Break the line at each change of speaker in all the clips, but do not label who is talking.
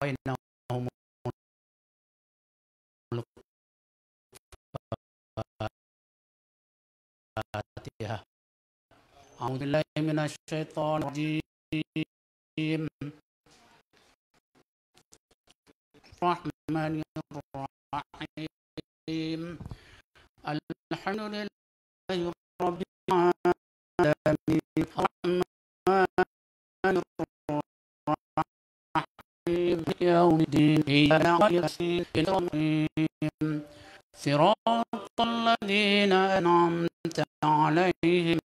بينهم الفاتحة. أعوذ بالله من الشيطان الرجيم. الرحمن الرحيم. الحمد لله رب العالمين الرحمن الرحيم يوم الدين إياك نعبد صراط الذين أنعمت عليهم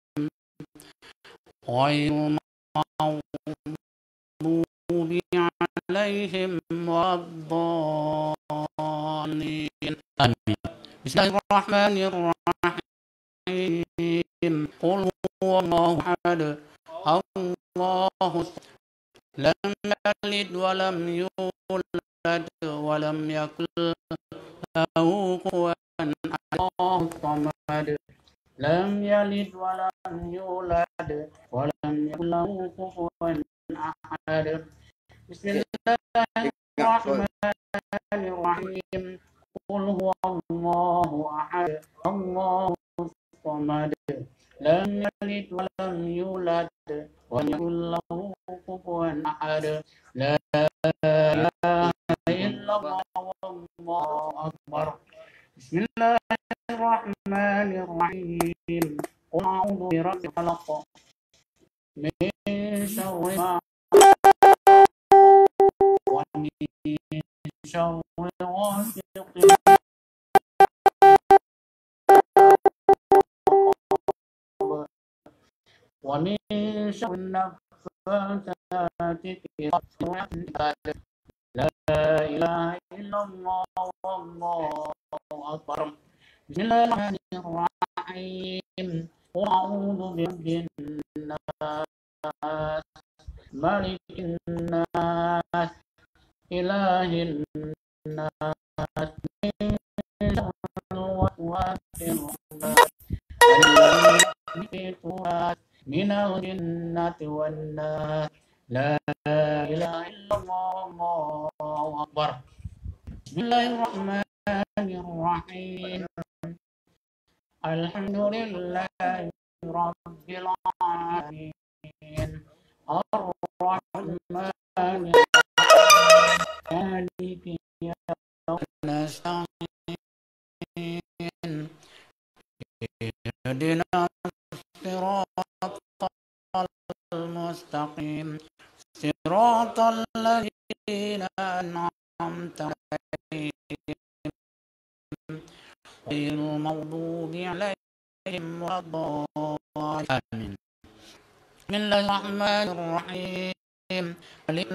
غير المغضوب عليهم ولا الضالين آمين. بسم الله الرحمن الرحيم. قل هو الله أحد الله لم يلد ولم يولد ولم يكن له كفوا أحد. الله الصمد لم يلد ولم يولد ولم يكن له كفوا أحد. بسم الله الرحمن الرحيم. قل هو الله أحد الله الصمد لم يلد ولم يولد ولم يكن له كفوا أحد. لا إله إلا الله والله أكبر. بسم الله الرحمن الرحيم. قل أعوذ برب الفلق من شر ما ومن شر غاسق ومن شر النفاثات في العقد. لا إله إلا الله والله أكبر. بسم الله الرحمن الرحيم. قل أعوذ برب الناس ملك الناس إله الناس من شر الوسواس الخناس الذي يوسوس من الجنة والناس. لا إله إلا الله الله أكبر. بسم الله الرحمن الرحيم. الحمد لله رب العالمين الرحمن مالك يوم نستعين اهدنا الصراط المستقيم صراط الذين أنعمت عليهم غير المغضوب عليهم ولا الضالين. بسم الله الرحمن الرحيم. ألف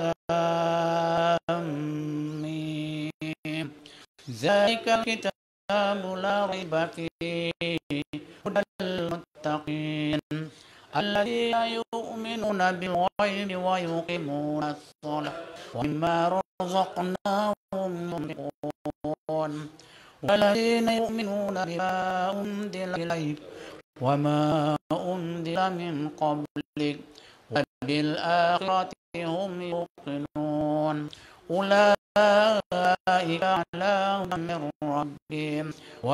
لام ميم ذلك الكتاب لا ريب فيه هدى للمتقين الذين يؤمنون بالغيب ويقيمون الصلاة ومما رزقناهم ينفقون والذين يؤمنون بما أنزل إليك وما أنزل من قبلك وبالآخرة هم يوقنون أولئك على هدى من ربهم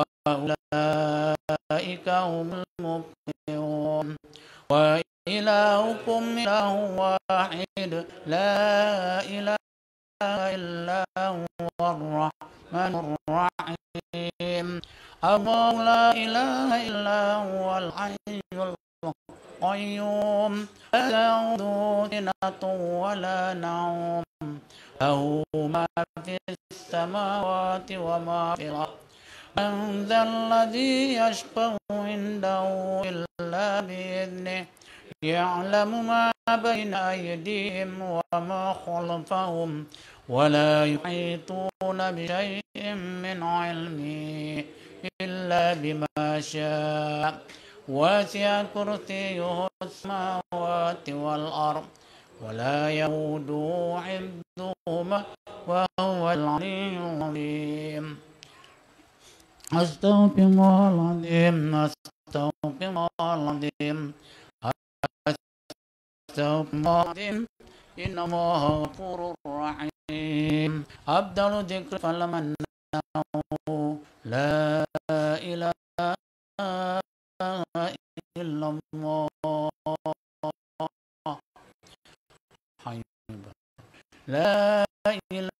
وأولئك هم المفلحون. وإلهكم إله واحد لا إله إلا هو الرحمن الرحيم. الله لا إله إلا هو الحي القيوم لا تأخذه سنة ولا نوم له ما في السماوات وما في الأرض. من ذا الذي يشفع عنده إلا بإذنه يعلم ما بين أيديهم وما خلفهم ولا يحيطون بشيء من علمه إلا بما شاء وسع كرسيه السماوات والأرض ولا يؤوده حفظهما وهو العلي العظيم. أستغفر الله العظيم أستغفر الله العظيم أستغفر الله العظيم إن الله غفور رحيم. أفضل ذكر فلمن لا إله إلا الله لا إله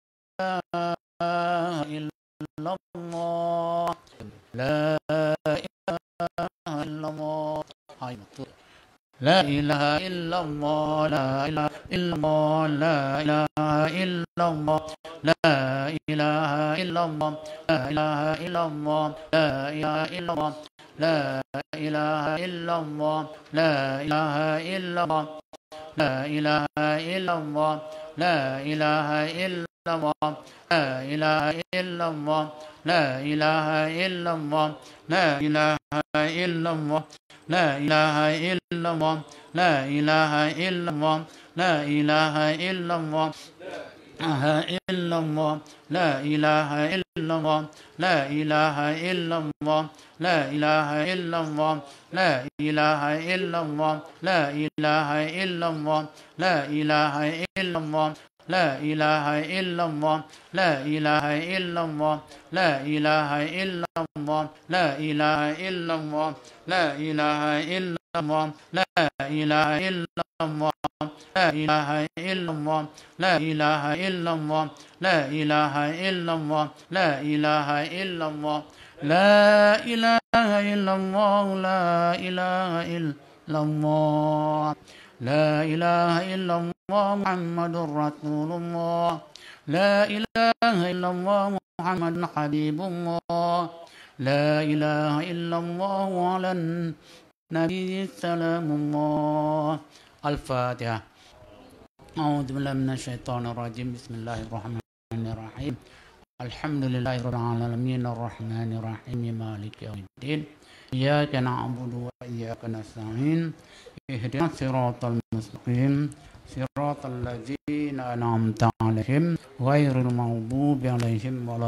إلا الله لا إله إلا الله لا إله إلا الله لا إله إلا الله لا إله إلا الله لا إله إلا الله لا إله إلا الله لا إله إلا الله لا إله إلا الله لا إله إلا الله لا إله إلا الله لا إله إلا الله لا إله إلا الله لا إله إلا الله لا إله إلا الله لا إله إلا الله لا إله إلا الله لا إله إلا الله إلا الله لا إله إلا الله لا إله إلا الله لا إله إلا الله لا إله إلا الله لا إله إلا الله لا إله إلا الله لا إله إلا الله لا إله إلا الله لا إله إلا الله لا إله إلا الله لا إله إلا الله لا إله إلا الله لا إله إلا الله لا إله إلا الله لا إله إلا الله لا إله إلا الله لا إله إلا الله لا إله إلا الله لا إله إلا الله محمد رسول الله لا إله إلا الله محمد حبيب الله لا إله إلا الله على النبي سلام الله الفاتحة أعوذ بالله من الشيطان الرجيم بسم الله الرحمن الرحيم الحمد لله رب العالمين الرحمن الرحيم مالك يوم الدين إياك نعبد وإياك نستعين اهدنا الصراط المستقيم صراط الذين أنعمت عليهم غير المغضوب عليهم ولا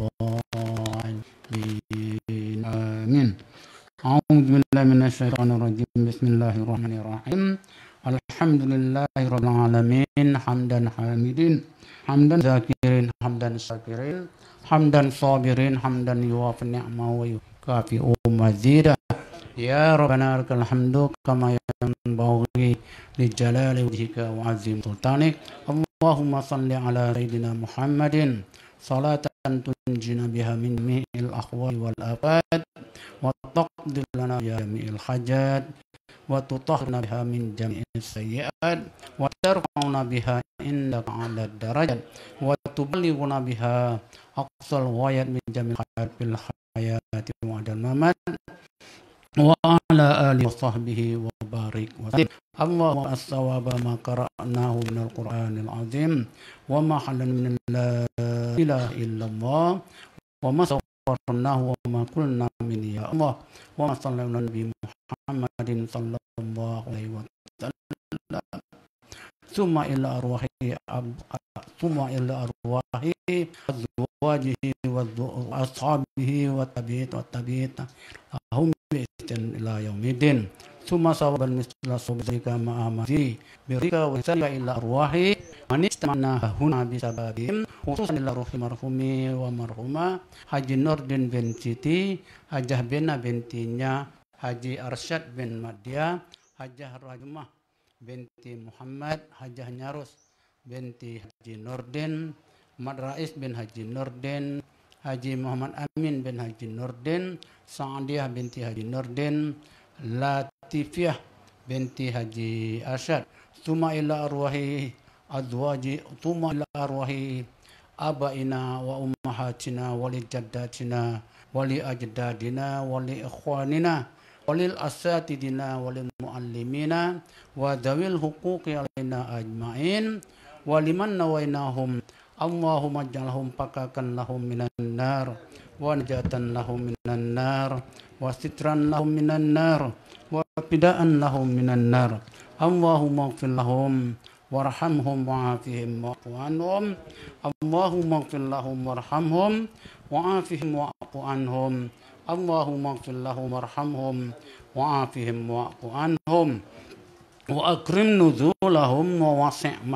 الضالين آمين أعوذ بالله من الشيطان الرجيم بسم الله الرحمن الرحيم الحمد لله رب العالمين حمدا حامدين حمدا ذاكرين حمدا شاكرين حمدا صابرين حمدا يوافي النعمة ويكافئ مزيدا يا ربنا لك الحمد كما ينبغي لجلال وجهك وعظيم سلطانك اللهم صل على سيدنا محمد صلاة تنجينا بها من جميع الأحوال والآفات وتقضي لنا بها جميع الحاجات وتطهرنا بها من جميع السيئات وترفعنا بها عندك على الدرجات وتبلغنا بها أقصى الغايات من جميع الخيرات في الحياة وبعد الممات وعلى آله وصحبه وبارك وسلم اللهم الصواب ما قرأناه من القرآن العظيم وما حل من لا إله إلا الله وما صورناه وما قلنا من يا الله وما صلى على النبي محمد صلى الله عليه وسلم ثم إلى أرواح أزواجه وأصحابه والتابعين هم بإحسان إلى يوم الدين ثم صوابا مثل صوبك مع مزي برك وسلك إلى أرواح من استمعنا هنا بسببهم خصوصا إلى روح مرحوم ومرحومة Haji Nurdin bin Siti Hajah Bina bintinya Haji Arsyad bin Madya Hajah Rajmah binti Muhammad Hajah Nyarus binti Haji Nurdin Mat Rais bin Haji Nurdin Haji Muhammad Amin bin Haji Nurdin Sa'adiyah binti Haji Nurdin Latifiyah binti Haji Arsyad Tuma ila arwahi azwaji Tuma ila arwahi abaina wa ummahatina wali jaddatina wali ajdadina wali ikhwanina walil asatidina walil muallimina wa dawil huquqi alaina ajma'in waliman nawainahum Allahumma ij'alhum pakakan lahum minan nar wa najatan lahum minan nar wa sitran lahum minan nar wa fidaan lahum minan nar Allahumma ighfir lahum warhamhum wa'afihim wa'fu anhum Allahumma ighfir lahum warhamhum wa'afihim wa'fu anhum Allahumma ighfir lahum warhamhum wa'afihim wa'fu anhum wa akrim nuzulahum wa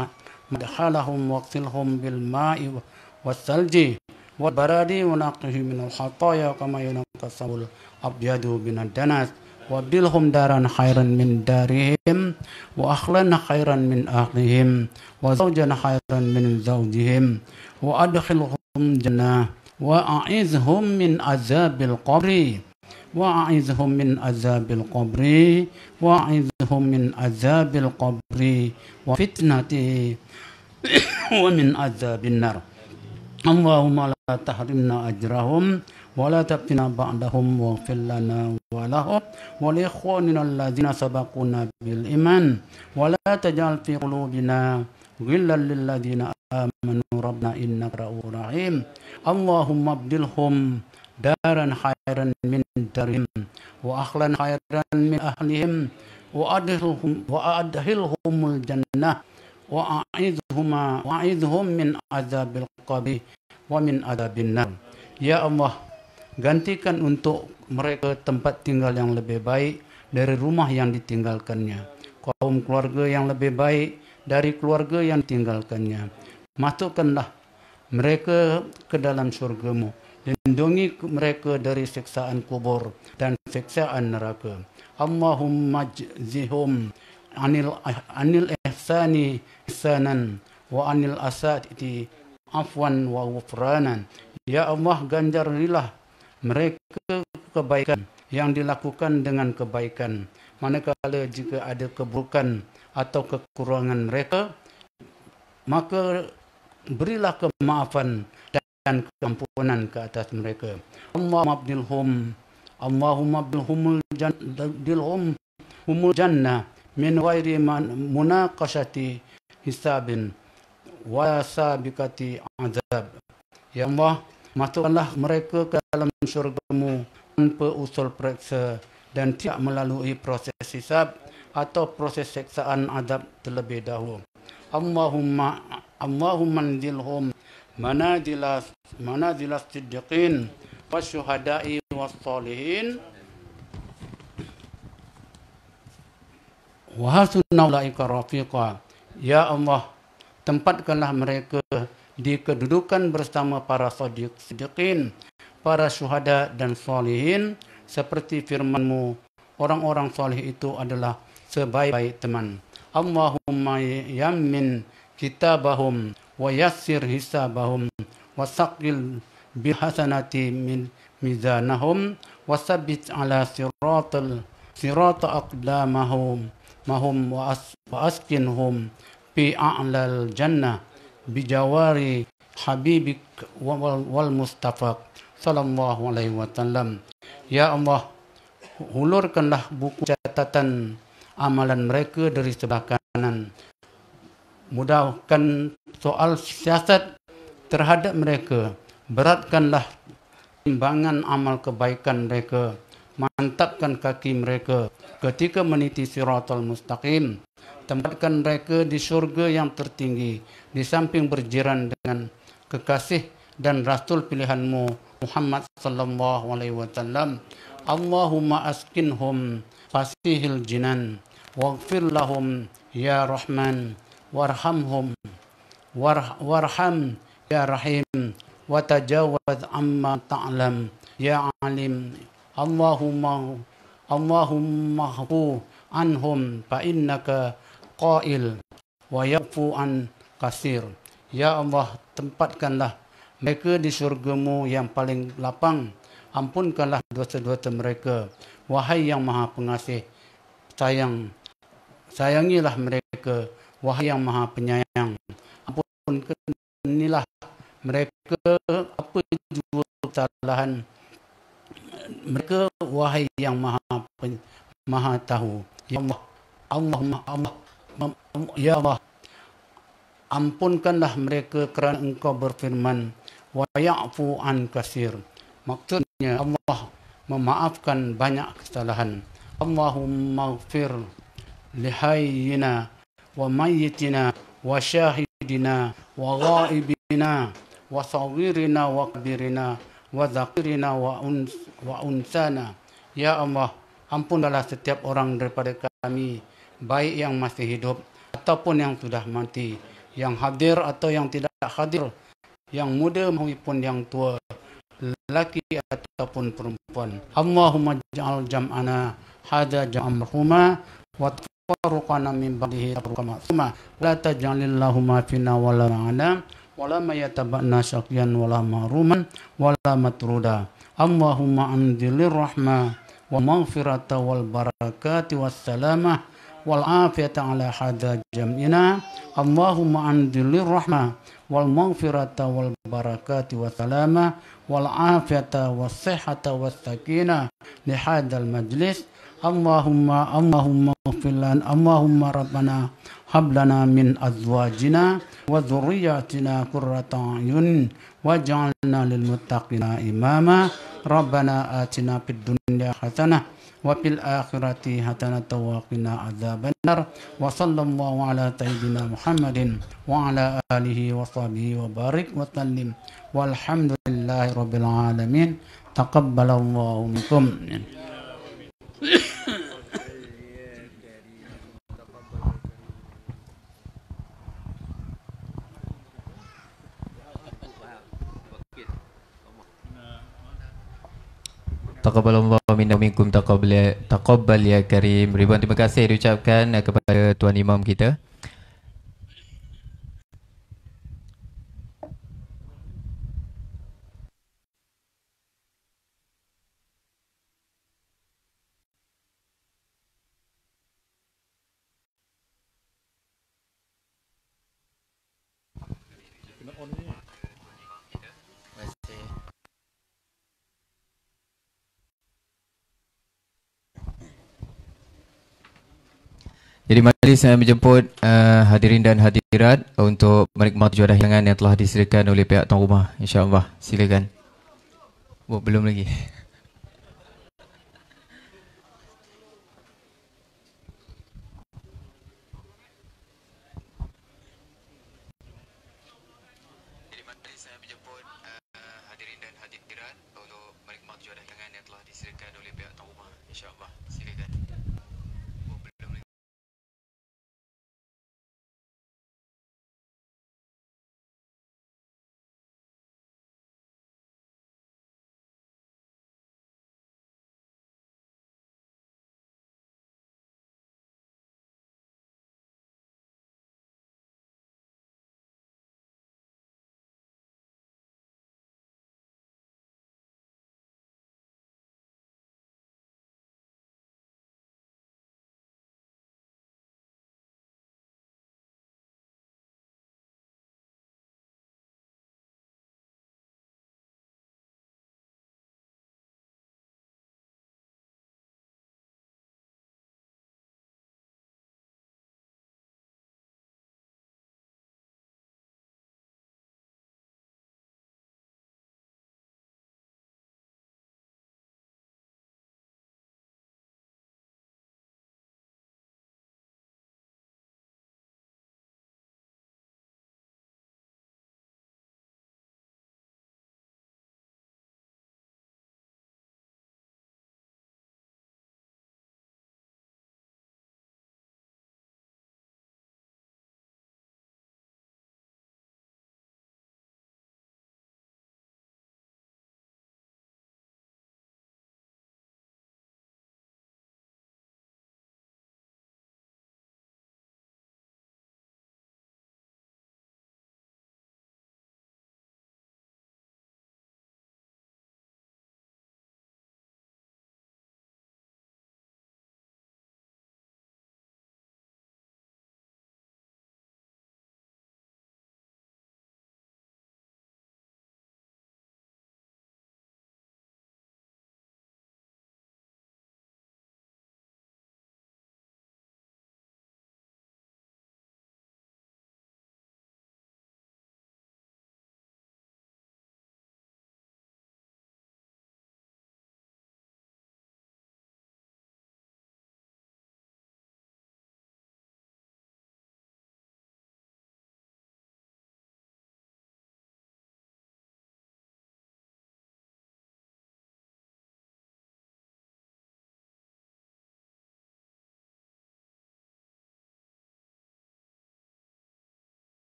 مدخلهم واغسلهم بالماء والثلج والبرد ونقهم من الخطايا كما ينقى الثوب الأبيض من الدنس وابدلهم دارا خيرا من دارهم وأهلا خيرا من أهلهم وزوجا خيرا من زوجهم وأدخلهم جنة وأعذهم من عذاب القبر وأعذهم من عذاب القبر وأعذهم من عذاب القبر وفتنته ومن عذاب النار اللهم لا تحرمنا أجرهم ولا تفتنا بعدهم واغفر لنا ولهم ولإخواننا الذين سبقونا بالإيمان ولا تجعل في قلوبنا غلا للذين آمنوا ربنا إنك رؤوف رحيم اللهم ابدلهم دارا خيرا من دارهم وأهلا خيرا من أهلهم وأدخلهم الجنة وأعذهم من عذاب القبر ومن عذاب النار. Ya Allah, gantikan untuk mereka tempat tinggal yang lebih baik dari rumah yang ditinggalkannya, kaum keluarga yang lebih baik dari keluarga yang ditinggalkannya. Masukkanlah mereka ke dalam syurga-Mu, lindungi mereka dari siksaan kubur dan siksaan neraka. Allahumma jzihum anil ihsani ihsanan wa anil asati afwan wa ghufranan. Ya Allah, ganjarilah mereka kebaikan yang dilakukan dengan kebaikan, manakala jika ada keburukan atau kekurangan mereka, maka berilah kemaafan dan keampunan ke atas mereka. Allahumma abdilhumul jannah min ghairi munaqashati hisabin wa sabiqati azab. Ya Allah, masukkanlah mereka ke dalam syurga-Mu tanpa usul periksa dan tidak melalui proses hisab atau proses seksaan azab terlebih dahulu. Allahumma anzilhum manazilas siddiqin wasyuhada'i wassalihin wa hasuna ulaika rafiqa. Ya Allah, tempatkanlah mereka di kedudukan bersama para siddiqin, para syuhada dan salihin, seperti firman-Mu, orang-orang salih itu adalah sebaik-baik teman. Allahumma yammin kitabahum wa yassir hisabahum wa saqil bihasanati min mizanahum wa sabbit ala sirata aqdamahum wa askinhum fi a'lal jannah bijawari habibik wal mustafa sallallahu alaihi wasallam. Ya Allah, hulurkanlah buku catatan amalan mereka dari sebelah kanan. Mudahkan soal siasat terhadap mereka. Beratkanlah timbangan amal kebaikan mereka. Mantapkan kaki mereka ketika meniti siratal mustaqim. Tempatkan mereka di syurga yang tertinggi, di samping berjiran dengan kekasih dan rasul pilihan-Mu Muhammad sallallahu alaihi wasallam. Allahumma askinhum fasihil jinan waghfir lahum ya rahman warham ya rahim wa tajawaz amma ta'lam ya alim. Allahumma hu anhum fa innaka qail wa yafu an kasir. Ya Allah, tempatkanlah mereka di syurga-Mu yang paling lapang. Ampunkanlah dosa-dosa mereka, wahai yang maha pengasih. Sayangilah mereka, wahai yang maha penyayang. Ampunilah mereka apa jua kesalahan mereka, wahai yang maha tahu. Ya Allah, Ya Allah, ampunkanlah mereka kerana Engkau berfirman wa ya'fu an kasir. Maksudnya Allah memaafkan banyak kesalahan. Allahumma ighfir lihayyina wa mayyitina wa syahidina wa ghaibina wa saghirina wa kabirina wa zakirina wa unsana. Ya Allah, ampunlah setiap orang daripada kami, baik yang masih hidup ataupun yang sudah mati, yang hadir atau yang tidak hadir, yang muda maupun yang tua, lelaki ataupun perempuan. Allahumma ja'al jam'ana hadha jam'an marhuma wa tafarruqana min ba'dihi tafarruqan ma'suma la taj'alillahumma fina wa la ma'ana wa la mayataba'na syaqyan wa la mahruman wa la matruda. Allahumma anzilir rahmah wa maghfirata wal barakati was salamah wal afiyata ala hadha jam'ina. Allahumma anzilir rahmah wal maghfirata wal barakati was salamah wal afiyata was sihhata was sakinah li hadzal majlis. Allahumma ighfir Allahumma rabbana hab lana min azwajina wa dhurriyyatina qurrata a'yun waj'alna lil muttaqina imama. Rabbana atina fid dunya hasanah wa fil akhirati hasanah wa qina adzabannar. Wa sallallahu ala sayyidina Muhammadin wa ala alihi wa sahbihi wa barik wa sallim walhamdulillahi rabbil alamin. Taqabbalallahu minkum.
Taqabbalallahu minna minkum taqabbal ya karim. Ribuan terima kasih diucapkan kepada Tuan Imam kita. Jadi majlis saya menjemput hadirin dan hadirat untuk menikmati juadah hidangan yang telah disediakan oleh pihak tuan rumah. InsyaAllah, silakan. Oh, belum lagi.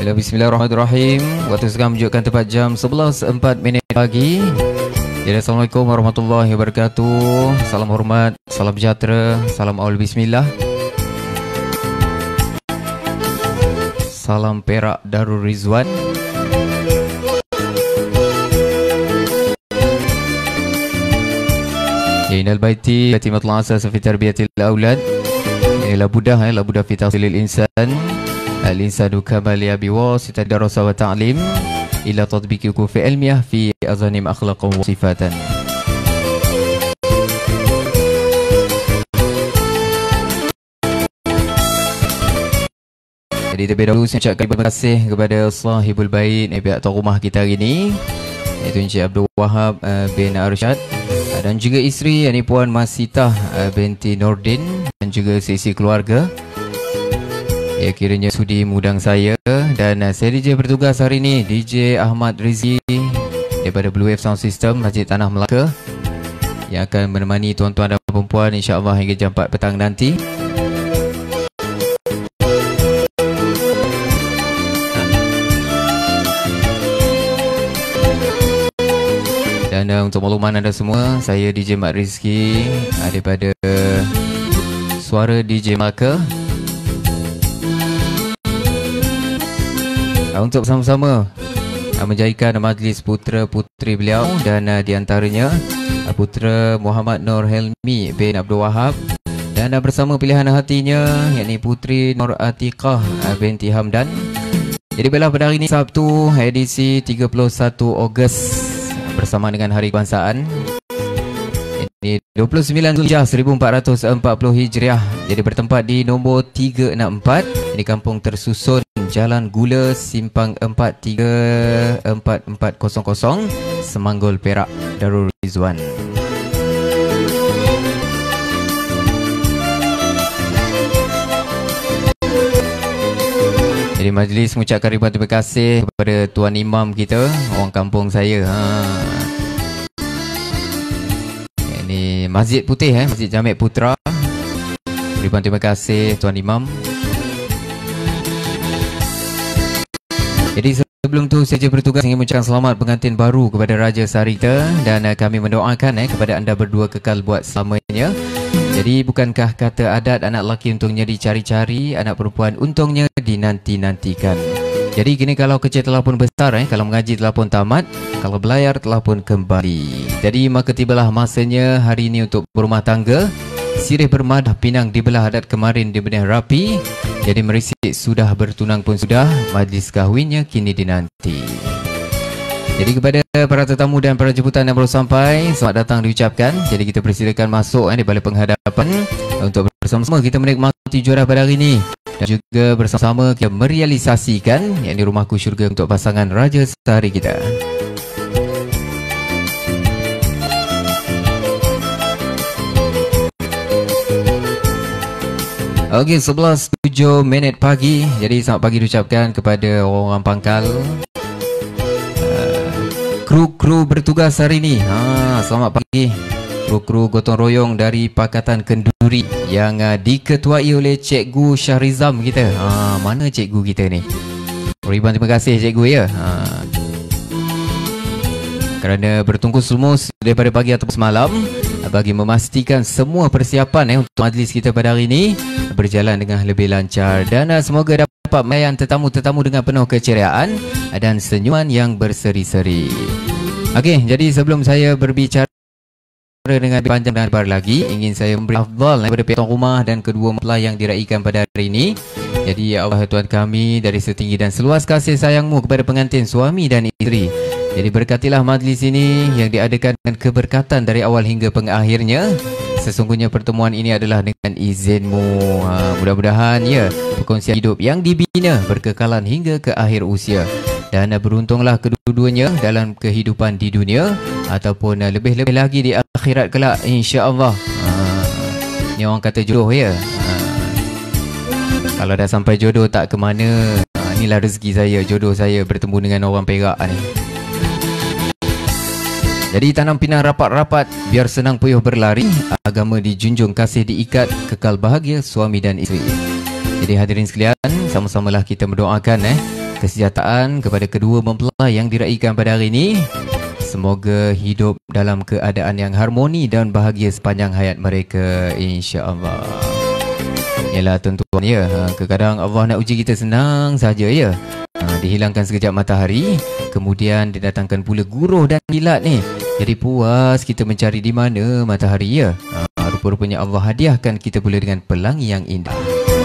Bismillahirrahmanirrahim. Waktu sekarang menunjukkan tepat jam 11.04 pagi. Jadi, Assalamualaikum warahmatullahi wabarakatuh. Salam hormat, salam sejahtera, salam awal bismillah. Salam Perak Darul Rizwan. Ya inal baiti Batimatul asas fi tarbiyatil aulad. Inilah budah la budah fi tahsilil insan. Al-insanu kamal yabi wasita darasa wa ta'lim ila tatbiqi kufi ilmiah fi azanim akhlaqan wa sifatan. Jadi terlebih dahulu saya ucapkan terima kasih kepada sahibul bait pihak tuan rumah kita hari ini, iaitu Encik Abdul Wahab bin Arsyad, dan juga isteri yakni Puan Masitah binti Nordin, dan juga sesi keluarga. Ya, kiranya sudi mengundang saya, dan saya DJ bertugas hari ini, DJ Ahmad Rizki daripada Blue Wave Sound System Masjid Tanah Melaka, yang akan menemani tuan-tuan dan perempuan insya-Allah hingga jam 4 petang nanti. Dan untuk makluman anda semua, saya DJ Mat Rizki daripada Suara DJ Melaka. Untuk bersama-sama menjayakan majlis putera-puteri beliau, dan di antaranya putera Muhammad Nur Helmi bin Abdul Wahab, dan bersama pilihan hatinya yakni puteri Nur Atiqah binti Hamdan. Jadi baiklah, pada hari ini Sabtu edisi 31 Ogos bersama dengan Hari Kebangsaan, ini 29 Zulhijjah 1440 Hijriah. Jadi bertempat di nombor 364 di Kampung Tersusun, Jalan Gula, Simpang 434400, Semanggol, Perak, Darul Rizwan. Jadi majlis mengucapkan ribuan terima kasih kepada Tuan Imam kita, orang kampung saya. Ini Masjid Putih, Masjid Jamek Putra. Ribuan terima kasih Tuan Imam. Jadi sebelum tu saya bertugas ingin mengucapkan selamat pengantin baru kepada Raja Sarita, dan kami mendoakan kepada anda berdua kekal buat selamanya. Jadi bukankah kata adat anak lelaki untungnya dicari-cari, anak perempuan untungnya dinanti-nantikan. Jadi kini kalau kecil telah pun besar, kalau mengaji telah pun tamat, kalau belayar telah pun kembali. Jadi maka tibalah masanya hari ini untuk berumah tangga. Sirih bermadah, pinang dibelah, adat kemarin dibenih rapi. Jadi merisik sudah, bertunang pun sudah, majlis kahwinnya kini dinanti. Jadi kepada para tetamu dan para jemputan yang baru sampai, selamat datang diucapkan. Jadi kita persilakan masuk di balik penghadapan untuk bersama-sama kita menikmati juara pada hari ini, dan juga bersama-sama kita merealisasikan yakni Rumahku Syurga untuk pasangan Raja Sari kita. Okey, 11.07 pagi. Jadi selamat pagi diucapkan kepada orang-orang pangkal, kru-kru bertugas hari ini. Selamat pagi kru-kru gotong royong dari Pakatan Kenduri yang diketuai oleh Cikgu Syahrizam kita. Mana cikgu kita ni? Ribuan terima kasih cikgu ya. Kerana bertungkus lumus daripada pagi atau semalam bagi memastikan semua persiapan untuk majlis kita pada hari ini berjalan dengan lebih lancar, dan semoga dapat melayan tetamu-tetamu dengan penuh keceriaan dan senyuman yang berseri-seri. Okey, jadi sebelum saya berbicara dengan panjang dan lebar lagi, ingin saya memberi afdal kepada pihak tuan rumah dan kedua mempelai yang diraikan pada hari ini. Jadi ya Allah Tuhan kami, dari setinggi dan seluas kasih sayangmu kepada pengantin suami dan isteri, jadi berkatilah majlis ini yang diadakan dengan keberkatan dari awal hingga pengakhirnya. Sesungguhnya pertemuan ini adalah dengan izinmu. Mudah-mudahan ya perkongsian hidup yang dibina berkekalan hingga ke akhir usia, dan beruntunglah kedua-duanya dalam kehidupan di dunia ataupun lebih-lebih lagi di akhirat kelak insya-Allah. Ni orang kata jodoh ya. Kalau dah sampai jodoh tak ke mana. Inilah rezeki saya, jodoh saya bertemu dengan orang Perak ni. Jadi tanam pinang rapat-rapat biar senang puyuh berlari, agama dijunjung, kasih diikat, kekal bahagia suami dan isteri. Jadi hadirin sekalian, sama-samalah kita mendoakan kesejahteraan kepada kedua mempelai yang diraikan pada hari ini. Semoga hidup dalam keadaan yang harmoni dan bahagia sepanjang hayat mereka, insya-Allah. Yalah tuan-tuan ya, kadang-kadang Allah nak uji kita senang saja ya. Dihilangkan sekejap matahari, kemudian didatangkan pula guruh dan kilat ni. Jadi puas kita mencari di mana matahari ya. Rupa-rupanya Allah hadiahkan kita pula dengan pelangi yang indah.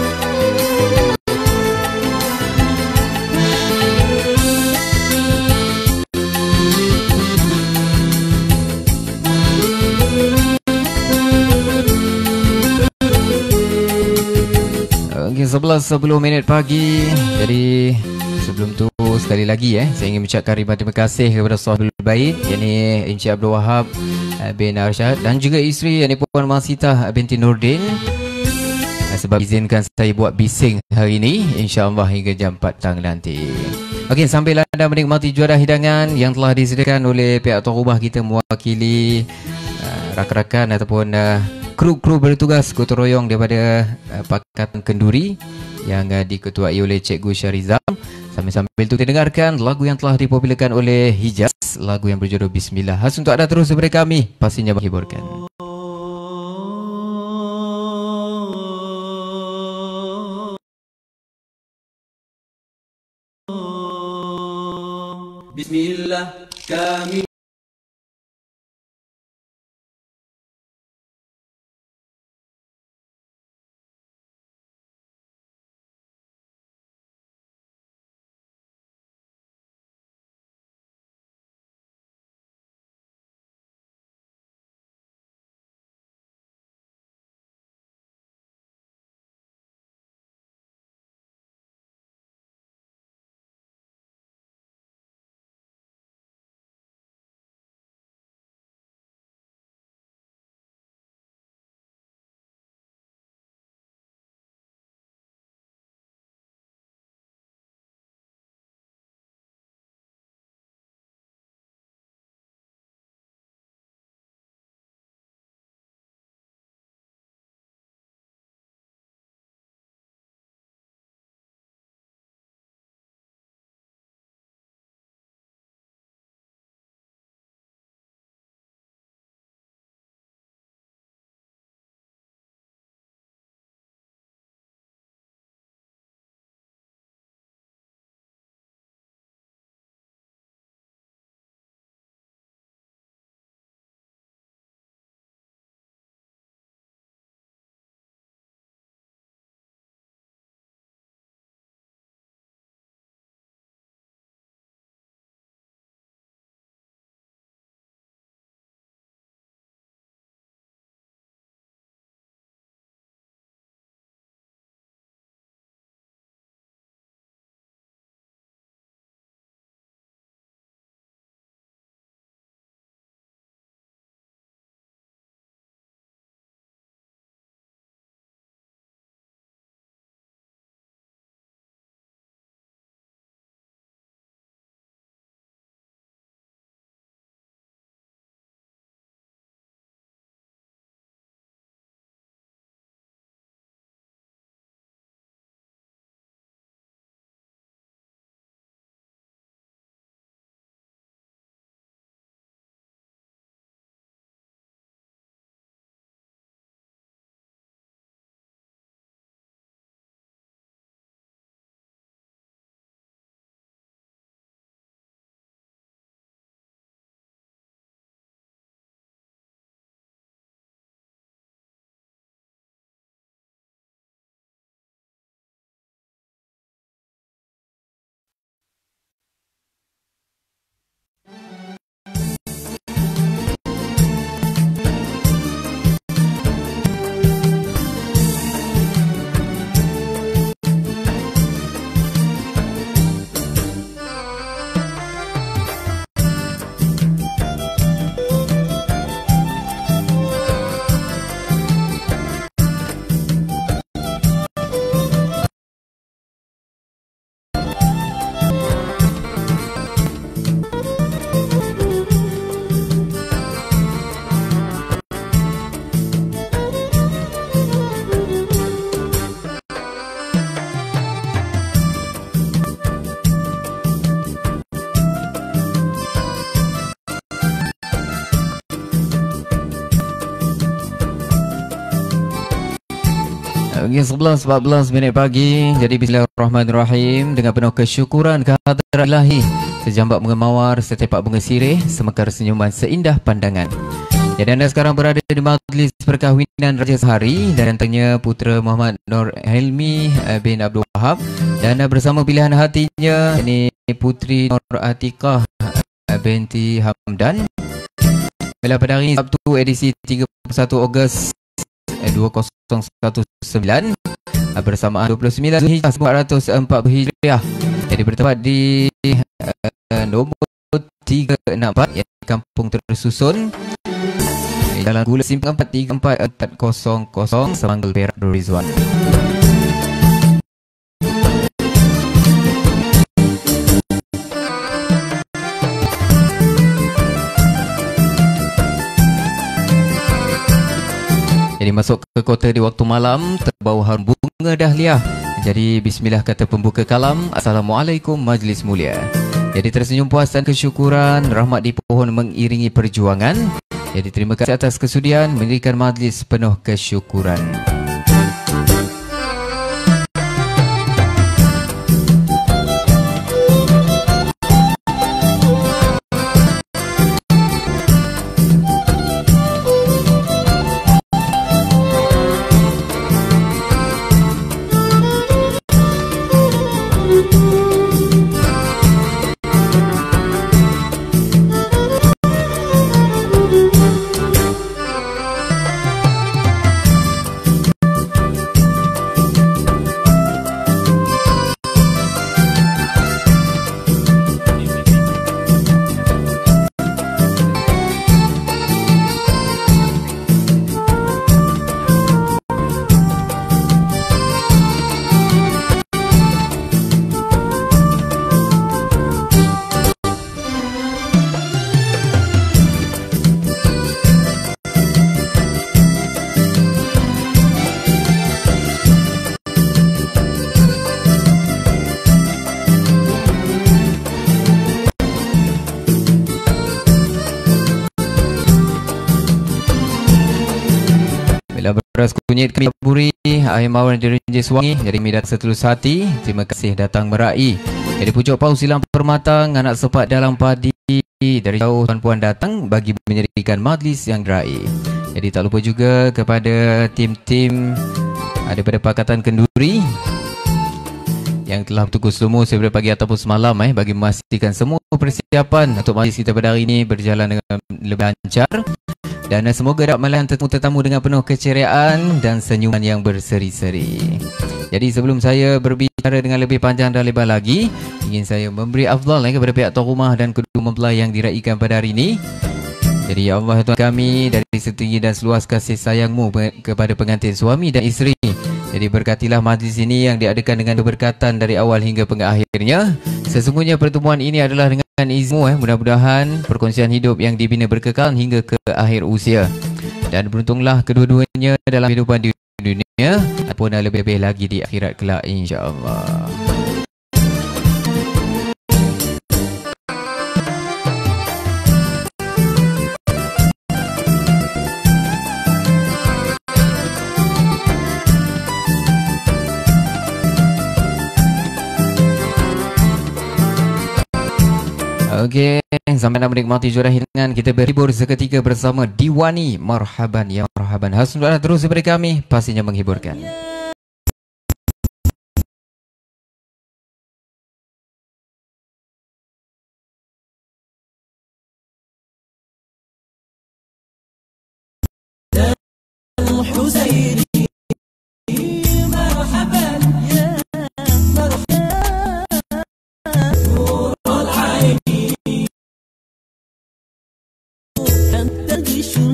Okay, 11:10 pagi. Jadi sebelum tu sekali lagi saya ingin mengucapkan ribuan terima kasih kepada Sahibul Bait, yakni Encik Abdul Wahab bin Arsyad, dan juga isteri yakni Puan Masitah binti Nurdin, sebab izinkan saya buat bising hari ini, insya-Allah hingga jam 4 petang nanti. Okey, sambil anda menikmati juara hidangan yang telah disediakan oleh pihak tuan rumah kita mewakili rakan-rakan ataupun kru bertugas gotong royong daripada Pakatan Kenduri yang diketuai oleh Cikgu Syarizam. Sambil-sambil itu kita dengarkan lagu yang telah dipopularkan oleh Hijaz, lagu yang berjudul Bismillah. Khas untuk anda terus bersama kami, pastinya menghiburkan.
Bismillah kami
Pagi 11.14 minit pagi. Jadi bismillahirrahmanirrahim. Dengan penuh kesyukuran kehadirat ilahi, sejambak bunga mawar setepak bunga sirih, semekar senyuman seindah pandangan. Jadi anda sekarang berada di majlis perkahwinan Raja Sehari dan antanya putera Muhammad Nur Helmi bin Abdul Wahab dan bersama pilihan hatinya ini Putri Nur Atikah binti Hamdan. Bila pada hari Sabtu edisi 31 Ogos 2019 bersamaan 29 Zulhijjah 1404 Hijriah. Jadi bertempat di nombor 364 yang di Kampung Tersusun, Jalan Gula Simpang 434 Semanggal Perak Darul Rizwan. Jadi masuk ke kota di waktu malam, terbau harum bunga dahliah. Jadi bismillah kata pembuka kalam. Assalamualaikum majlis mulia. Jadi tersenyum puas dan kesyukuran, rahmat di pohon mengiringi perjuangan. Jadi terima kasih atas kesudian mendirikan majlis penuh kesyukuran. Beras kunyit kami taburi, air mawar di Renjis Wangi. Jadi midat setulus hati, terima kasih datang merai. Jadi pucuk paus silang permatang, anak sepat dalam padi. Dari jauh tuan-puan datang bagi menyerikan majlis yang gerai. Jadi tak lupa juga kepada tim-tim daripada Pakatan Kenduri yang telah bertugas semua daripada pagi ataupun semalam bagi memastikan semua persiapan untuk majlis kita pada hari ini berjalan dengan lebih lancar. Dan semoga dapat melayan tetamu dengan penuh keceriaan dan senyuman yang berseri-seri. Jadi sebelum saya berbicara dengan lebih panjang dan lebar lagi, ingin saya memberi afdal kepada pihak tuan rumah dan kedua mempelai yang diraikan pada hari ini. Jadi ya Allah Tuhan kami, dari setinggi dan seluas kasih sayang-Mu kepada pengantin suami dan isteri. Jadi berkatilah majlis ini yang diadakan dengan keberkatan dari awal hingga pengakhirnya. Sesungguhnya pertemuan ini adalah dengan izin-Mu, mudah-mudahan perkongsian hidup yang dibina berkekal hingga ke akhir usia. Dan beruntunglah kedua-duanya dalam kehidupan di dunia ataupun lebih-lebih lagi di akhirat kelak insya-Allah. Okey, sampai nak menikmati juara hidangan, kita berhibur seketika bersama Diwani. Marhaban ya marhaban. Hasnul terus daripada kami, pastinya menghiburkan.
تغش